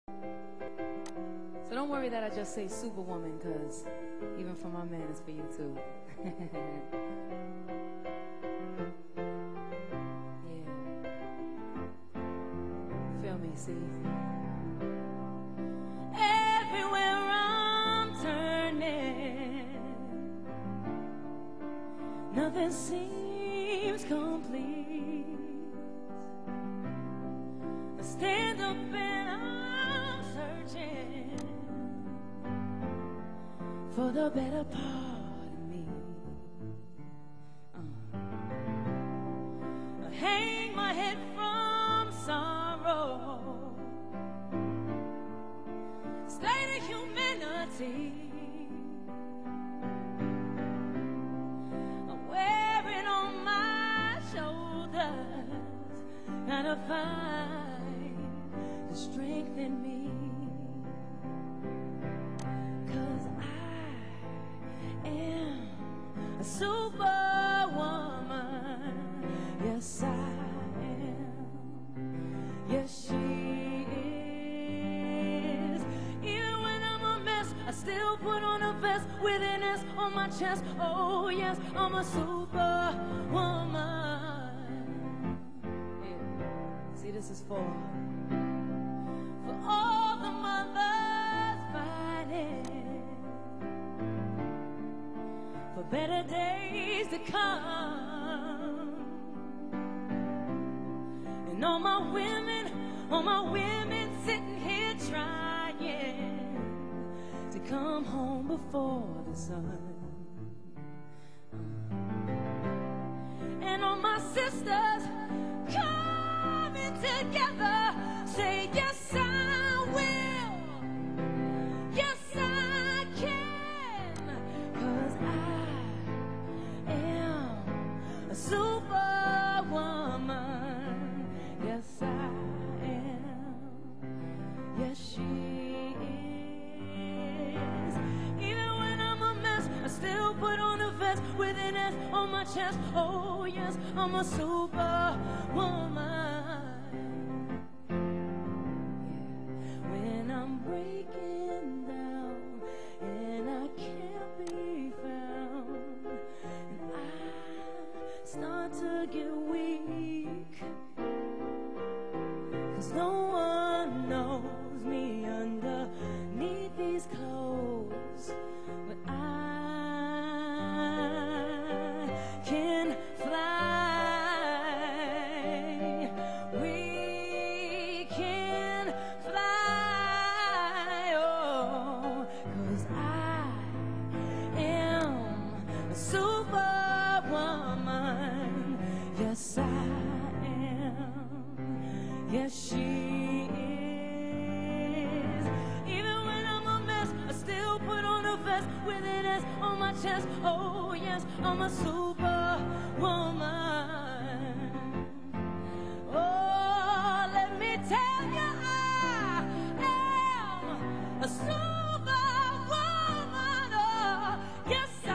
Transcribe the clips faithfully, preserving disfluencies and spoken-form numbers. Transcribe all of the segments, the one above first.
So don't worry that I just say Superwoman, because even for my man, it's for you too. Yeah. Feel me, see? Everywhere I'm turning, nothing seems complete. I stand up and I'm searching for the better part of me. uh. I hang my head from sorrow, state of humanity. I'm wearing on my shoulders, gotta find the strength in me. A superwoman, yes I am, yes she is. Even when I'm a mess, I still put on a vest with an S on my chest. Oh yes, I'm a superwoman. Yeah. See, this is for for all the mothers fighting for better days to come, and all my women, all my women sitting here trying to come home before the sun, and all my sisters coming together, say yes I will, yes I can, 'cause I superwoman, yes I am, yes she is. Even when I'm a mess, I still put on a vest with an S on my chest. Oh yes, I'm a superwoman. Yeah. When I'm breaking down and I can't be found, and I start to get weak, 'cause no one knows me underneath these clothes, but I can fly. We can fly, oh, 'cause I am a superwoman. Yes, I am. Yes, she is. Even when I'm a mess, I still put on a vest with an S on my chest. Oh, yes, I'm a superwoman. Oh, let me tell you, I am a superwoman. Oh, yes, I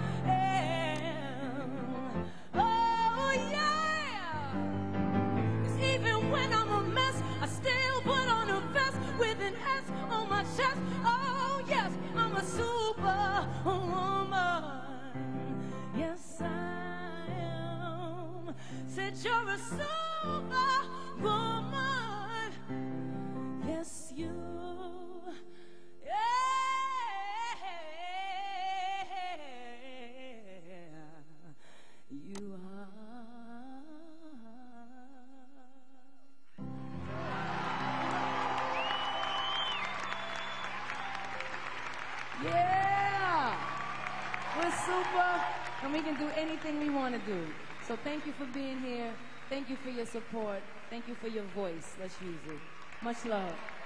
am. Oh, yeah. 'Cause even when I'm a mess, I still put on a vest with an S on my chest. Oh, yes, I'm a superwoman. Yes, I am. Said you're a superwoman. Yes, you. Yeah, you are. Yeah, we're super, and we can do anything we want to do. So thank you for being here. Thank you for your support. Thank you for your voice. Let's use it. Much love.